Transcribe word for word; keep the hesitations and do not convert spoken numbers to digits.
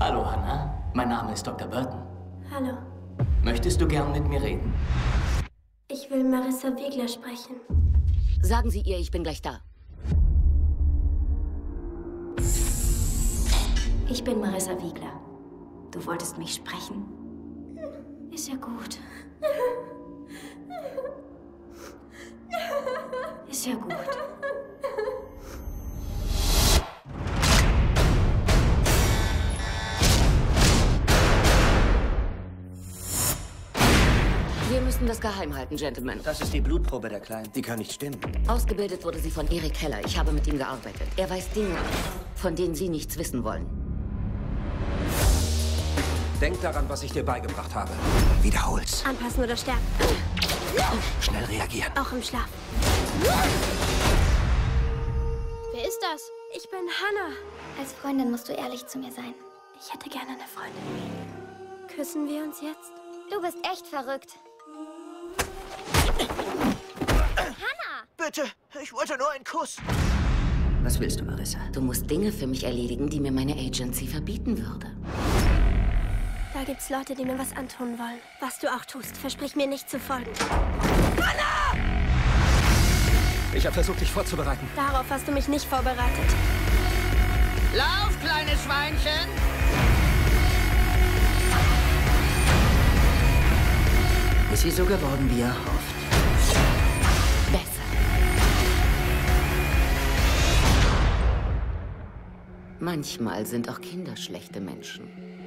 Hallo, Hannah. Mein Name ist Doktor Burton. Hallo. Möchtest du gern mit mir reden? Ich will Marissa Wiegler sprechen. Sagen Sie ihr, ich bin gleich da. Ich bin Marissa Wiegler. Du wolltest mich sprechen? Ist ja gut. Ist ja gut. Wir müssen das geheim halten, Gentlemen. Das ist die Blutprobe der Kleinen. Die kann nicht stimmen. Ausgebildet wurde sie von Erik Heller. Ich habe mit ihm gearbeitet. Er weiß Dinge, von denen Sie nichts wissen wollen. Denk daran, was ich dir beigebracht habe. Wiederhol's. Anpassen oder sterben. Schnell reagieren. Auch im Schlaf. Wer ist das? Ich bin Hannah. Als Freundin musst du ehrlich zu mir sein. Ich hätte gerne eine Freundin. Küssen wir uns jetzt? Du bist echt verrückt. Hannah! Bitte, ich wollte nur einen Kuss. Was willst du, Marissa? Du musst Dinge für mich erledigen, die mir meine Agency verbieten würde. Da gibt's Leute, die mir was antun wollen. Was du auch tust, versprich mir nicht zu folgen. Hannah! Ich habe versucht, dich vorzubereiten. Darauf hast du mich nicht vorbereitet. Lauf, kleines Schweinchen! Ist sie so geworden, wie er hofft? Besser. Manchmal sind auch Kinder schlechte Menschen.